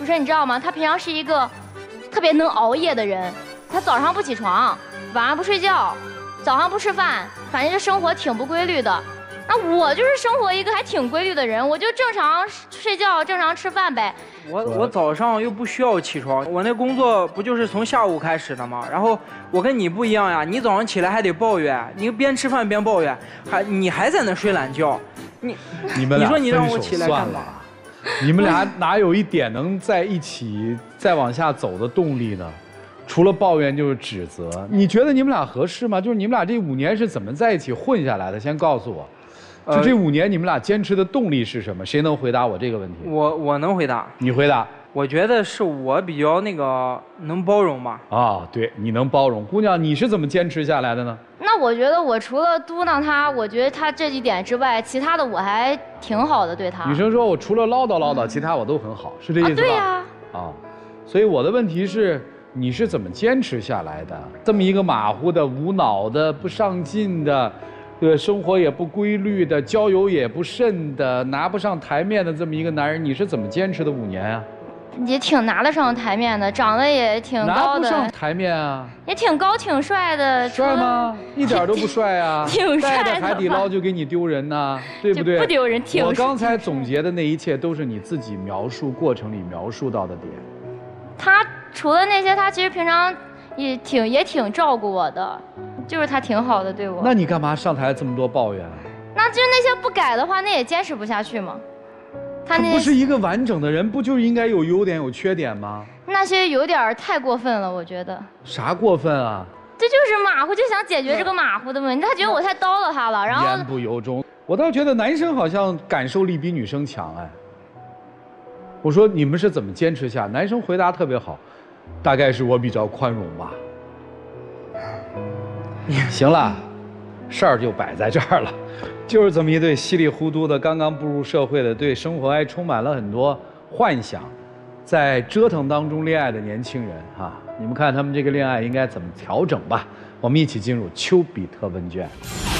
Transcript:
神，你知道吗？他平常是一个特别能熬夜的人，他早上不起床，晚上不睡觉，早上不吃饭，反正这生活挺不规律的。那我就是生活一个还挺规律的人，我就正常睡觉，正常吃饭呗。 我早上又不需要起床，我那工作不就是从下午开始的吗？然后我跟你不一样呀，你早上起来还得抱怨，你边吃饭边抱怨，你还在那睡懒觉， 你们俩你说你让我起来干嘛？ 你们俩哪有一点能在一起再往下走的动力呢？除了抱怨就是指责。你觉得你们俩合适吗？就是你们俩这5年是怎么在一起混下来的？先告诉我。就这5年，你们俩坚持的动力是什么？谁能回答我这个问题？ 我能回答。 你回答。 我觉得是我比较能包容吧。 啊，对，你能包容。姑娘，你是怎么坚持下来的呢？ 那我觉得我除了嘟囔他，我觉得他这几点之外，其他的我还挺好的，对他。 女生说我除了唠叨唠叨，其他我都很好，是这意思吧？ 对呀。 啊，所以我的问题是，你是怎么坚持下来的？这么一个马虎的、无脑的、不上进的。生活也不规律的，交友也不慎的，拿不上台面的这么一个男人，你是怎么坚持的5年啊？ 也挺拿得上台面的，长得也挺高的。 拿不上台面啊？ 也挺高挺帅的。 帅吗？一点都不帅啊！ 挺帅的。 带着海底捞就给你丢人呐，对不对？ 不丢人，挺。 我刚才总结的那一切都是你自己描述过程里描述到的点。 他除了那些，他其实平常也挺照顾我的。就是他挺好的对我。 那你干嘛上台这么多抱怨啊？ 那就是那些不改的话，那也坚持不下去嘛。 他不是一个完整的人，不就应该有优点有缺点吗？ 那些有点太过分了，我觉得。 啥过分啊？ 这就是马虎，就想解决这个马虎的问题。他觉得我太叨叨他了，然后。 言不由衷。我倒觉得男生好像感受力比女生强哎。我说你们是怎么坚持下？男生回答特别好，大概是我比较宽容吧。行了，事儿就摆在这儿了，就是这么一对稀里糊涂的、刚刚步入社会的，对生活还充满了很多幻想，在折腾当中恋爱的年轻人啊，你们看他们这个恋爱应该怎么调整吧？我们一起进入丘比特问卷。